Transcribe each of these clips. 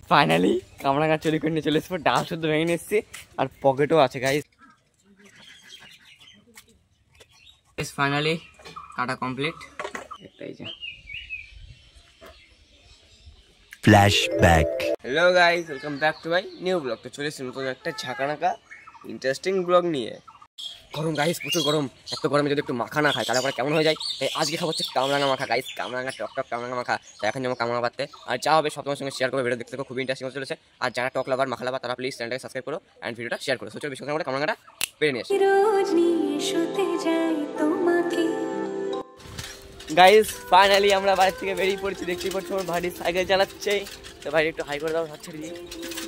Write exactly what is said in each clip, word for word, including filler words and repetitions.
Finally কামরাঙ্গা চুরি করে নিয়ে চলে এসেছি, ডাল শুদ্ধ ভেঙে নিয়ে এসেছি আর পকেটও আছে গাইস। ফাইনালি কাটা কমপ্লিট। একটাই যে flashback. Hello guys, welcome back to my new blog. তো চলে এসেছি নতুন একটা ঝাঁকানাকা ইন্টারেস্টিং ব্লগ নিয়ে। গরম গাইস, প্রচুর গরম। এত গরমে যদি একটু মাখা না খাই তারপরে কেমন হয়ে যায়। তাই আজকে খাবো হচ্ছে কামরাঙ্গা মাখা গাইস, কামরাঙ্গা টক টক কামরাঙ্গা মাখা। তো এখন যেমন কামরাঙ্গা পাতে আর যা হবে সব তোমার সঙ্গে শেয়ার করবো। ভিডিও দেখতে থাকো, খুবই ইন্টারেস্টিং চলেছে। আর যারা টক লাভার মাখা লাভার তারা প্লিজ চ্যানেলটাকে সাবস্ক্রাইব করো অ্যান্ড ভিডিওটা শেয়ার করো। সোচল বেশি কথা বলে কামরাঙ্গাটা পেরে নিয়ে আসি। গাইস ফাইনালি আমরা বাড়ি থেকে বেরিয়ে পড়ছি, দেখতেই পাচ্ছি আমার ভাই সাইকেল চালাচ্ছে। তো ভাই একটু হাই করে দাও, হাত ছেড়ে দিয়ে।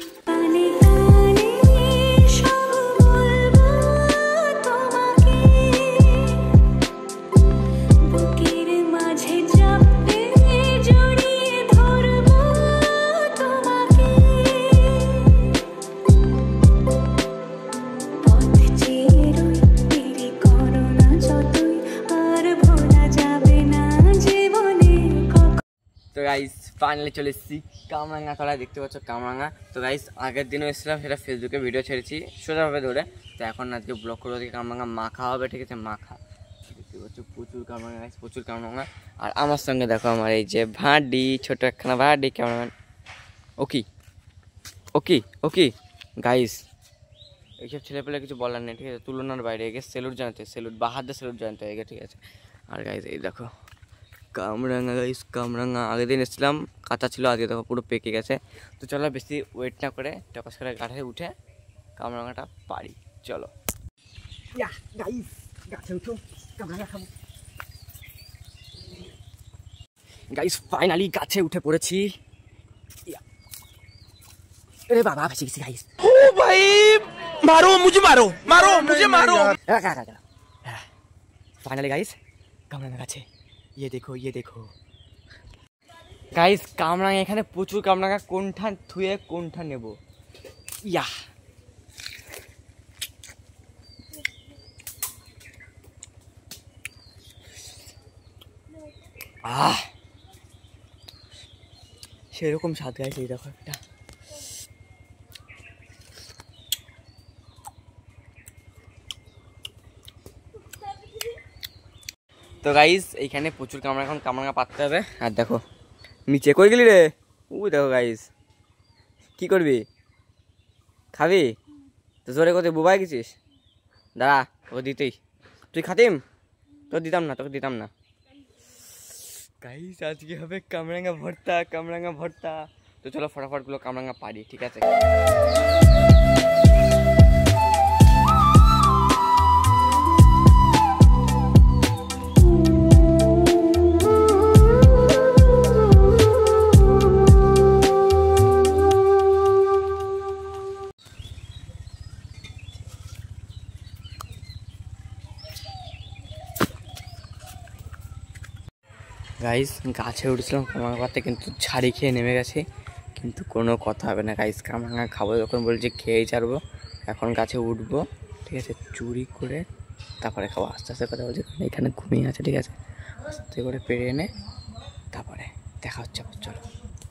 তো গাইস ফাইনালি চলে এসেছি কামরাঙ্গা তলায়, দেখতে পাচ্ছ কামরাঙ্গা। তো গাইস আগের দিনও এসেছিলাম, সেটা ফেসবুকে ভিডিও ছেড়েছি সোজাভাবে ধরে। তো এখন আজকে ব্লগ করে ওদিকে কামরাঙ্গা মাখা হবে, ঠিক আছে? মাখা দেখতে পাচ্ছ প্রচুর কামরাঙ্গা গাইস, প্রচুর কামরাঙ্গা। আর আমার সঙ্গে দেখো আমার এই যে ভাডি, ছোট একখানা ভাডি ক্যামেরাম্যান। ওকি ওকি ওকি গাইস, এইসব ছেলেপেলে কিছু বলার নেই, ঠিক আছে? তুলনার বাইরে এগে সেলুট জানাতে, সেলুট বাহাদে সেলুট জানাতে এগে, ঠিক আছে? আর গাইস এই দেখো কামরাঙ্গা গাইস, কামরাঙ্গা আগের দিন এসেছিলাম কাঁচা ছিল, আজকে দেখো পুরো পেকে গেছে। তো চলো বেশি ওয়েট না করে টকাস করে গাছে উঠে কামরাঙ্গাটা পারি, চলো। গাইস ফাইনালি গাছে উঠে পড়েছি। अरे बाबा फंसी गई गाइस। ओ भाई मारो मुझे, मारो मारो मुझे, मारो। फाइनली गाइस কামরাঙ্গা গাছে, ये देखो ये देखो গাইস কামরাঙ্গা এখানে প্রচুর কামরাঙ্গা। কোনটা থুয়ে কোনটা নেব? ইয়া আহ সেরকম স্বাদ গাইস, এই দেখো একটা। তো গাইস এইখানে প্রচুর কামরাঙ্গা, এখন কামরাঙ্গা পাততে হবে। আর দেখো নিচে কই গেলি রে? ও দেখো গাইস, কি করবি? খাবি তো জোরে কোথায় বুবাই গেছিস? দাঁড়া তোকে দিতেই, তুই খাতিম তোকে দিতাম না, তোকে দিতাম না। গাইস আজকে হবে কামরাঙ্গা ভর্তা, কামরাঙ্গা ভর্তা। তো চলো ফটাফট গুলো কামরাঙ্গা পারি, ঠিক আছে? গাইস গাছে উঠেছিলাম কামরাঙ্গা পাতে, কিন্তু ঝাড়ি খেয়ে নেমে গেছে, কিন্তু কোনো কথা হবে না গাইস। কামরাঙ্গা খাবো যখন বলছি খেয়েই ছাড়বো। এখন গাছে উঠবো, ঠিক আছে? চুরি করে তারপরে খাবো। আস্তে আস্তে কথা বলছি, এখানে ঘুমিয়ে আছে, ঠিক আছে? আস্তে করে পেরে এনে তারপরে দেখা হচ্ছে, চলো।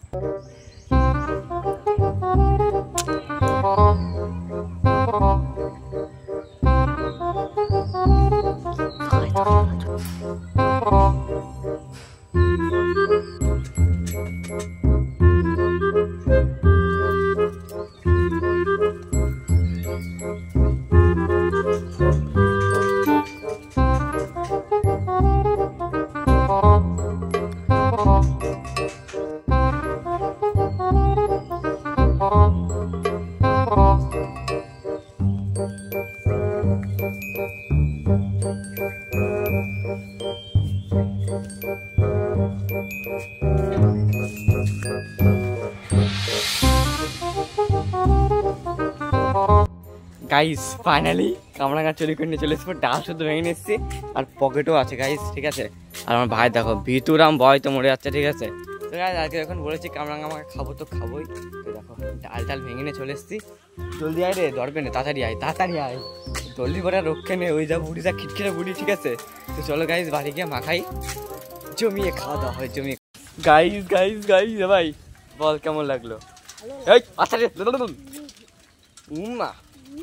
গাইস ফাইনালি কামরাঙ্গা চুরি করে নিয়ে চলে এসেছি, ডাল শুদ্ধ ভেঙে নিয়ে এসেছি আর পকেটও আছে গাইস, ঠিক আছে? আর আমার ভাই দেখো ভিতুরাম ভয় তো মরে যাচ্ছে, ঠিক আছে? তো গাইস আজকে যখন বলেছি কামরাঙ্গা আমাকে খাবো তো খাবোই। তো দেখো ডাল ডাল ভেঙে নিয়ে চলে এসেছি। জলদি আয় রে, ধরবে না, তাড়াতাড়ি আয় তাড়াতাড়ি আয়, জলদি করে রক্ষে নেই, ওই যা বুড়ি যা খিটখিটে বুড়ি, ঠিক আছে? তো চলো গাইস বাড়ি গিয়ে মাখাই, জমিয়ে খাওয়া দাওয়া হয়, জমিয়ে। গাইস গাইস গাইস ভাই বল কেমন লাগলো? এই আচ্ছা রে উমা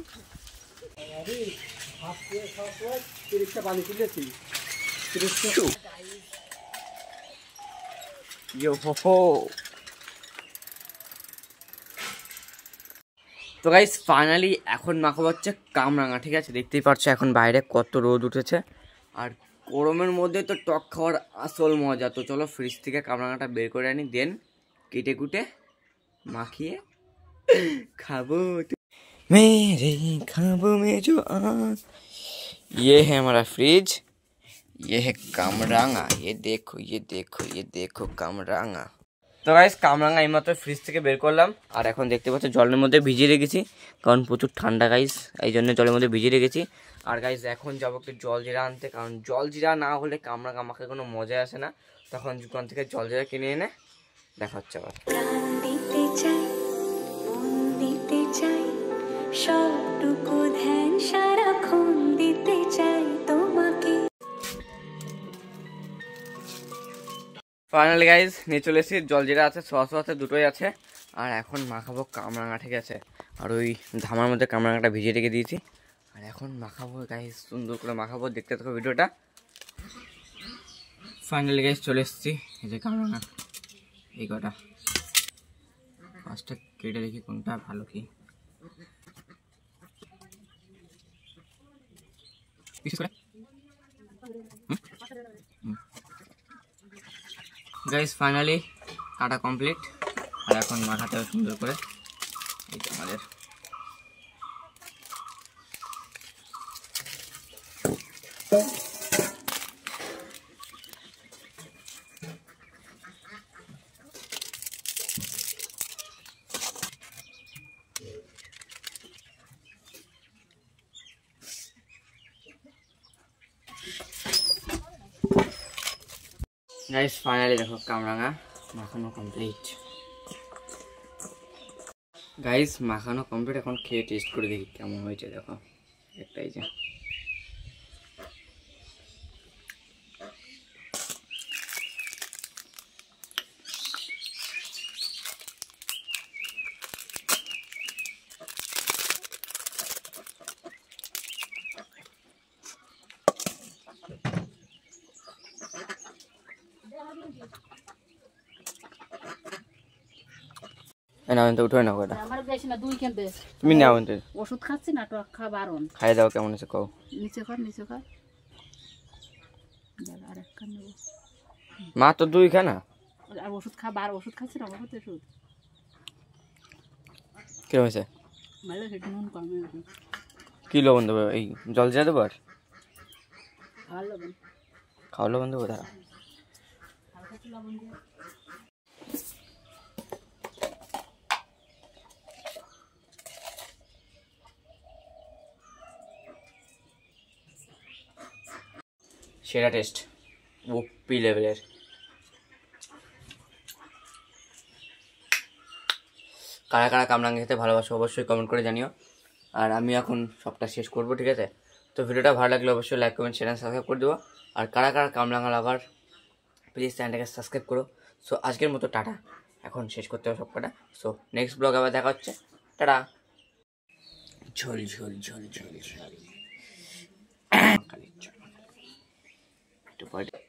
পানি তুলেছি ইয়ো হো হো। তো গাইস ফাইনালি এখন মাখাবো হচ্ছে কামরাঙা, ঠিক আছে? দেখতেই পাচ্ছ এখন বাইরে কত রোদ উঠেছে, আর গরমের মধ্যে তো টক খাওয়ার আসল মজা। তো চলো ফ্রিজ থেকে কামরাঙাটা বের করে আনি, দেন কেটে কুটে মাখিয়ে খাবো। मेरे ख्वाबों में जो आ ये है हमारा फ्रिज, ये है कामरांगा, ये देखो ये देखो ये देखो कामरांगा। তো গাইস কামরাঙা এইমাত্র ফ্রিজ থেকে বের করলাম, আর এখন দেখতে পাচ্ছ জলের মধ্যে ভিজিয়ে রেখেছি, কারণ প্রচুর ঠান্ডা গাইস, এই জন্য জলের মধ্যে ভিজিয়ে রেখেছি। আর গাইস এখন যাবো একটু জল জিরা আনতে, কারণ জল জিরা না হলে কামরাঙা মাখে কোনো মজা আসে না। তখন দোকান থেকে জল জিরা কিনে এনে দেখা হচ্ছে আবার। সবটুকু ধ্যান সারাক্ষণ দিতে চাই তোমাকে। ফাইনালি গাইজ নিয়ে চলে এসেছি, জলজিরা আছে, সস আছে, দুটোই আছে। আর এখন মাখাবো কামরাঙা, ঠিক আছে? আর ওই ধামার মধ্যে কামরাঙাটা ভিজিয়ে রেখে দিয়েছি, আর এখন মাখাবো গাইজ, সুন্দর করে মাখাবো, দেখতে থাকো ভিডিওটা। ফাইনালি গাইজ চলে এসেছি, এই যে কামরাঙা, এই কটা। ফার্স্টে কেটে দেখি কোনটা ভালো কি। গাইস ফাইনালি কাটা কমপ্লিট, আর এখন মাখাতে হবে সুন্দর করে। এই যে আমাদের গাইস ফাইনালি দেখো কামরাঙা মাখানো কমপ্লিট। গাইস মাখানো কমপ্লিট, এখন খেয়ে টেস্ট করে দেখি কেমন হয়েছে। দেখো একটাই যে উঠে নাও, তুমি নাও, ওষুধ খাচ্ছি না, টক খা বারণ। খাই দাও, কেমন আছে কও। নিচে কর নিচে কর, মা তো দুই খা না, আর ওষুধ খা বার, ওষুধ খাচ্ছি না, ওষুধ ওষুধ কি হয়েছে? ভালো সেটা নুন কমে, কি লবণ দেবো? এই জল জিরা দেবো, আর খাওয়ার লবণ, খাওয়া লবণ দেবো, তারা লবণ দিয়ে সেরা টেস্ট, ওপি লেভেলের। কারা কারা কামরাঙা খেতে ভালোবাসো অবশ্যই কমেন্ট করে জানিও। আর আমি এখন সবটা শেষ করবো, ঠিক আছে? তো ভিডিওটা ভালো লাগলে অবশ্যই লাইক কমেন্ট শেয়ার সাবস্ক্রাইব করে দেবো। আর কারা কারা কামরাঙা লাভার প্লিজ চ্যানেলটাকে সাবস্ক্রাইব করো। সো আজকের মতো টাটা, এখন শেষ করতে হবে সব কটা। সো নেক্সট ব্লগ আবার দেখা হচ্ছে, টাটা। ঝোল ঝোল ঝোল ঝোল ঝোল।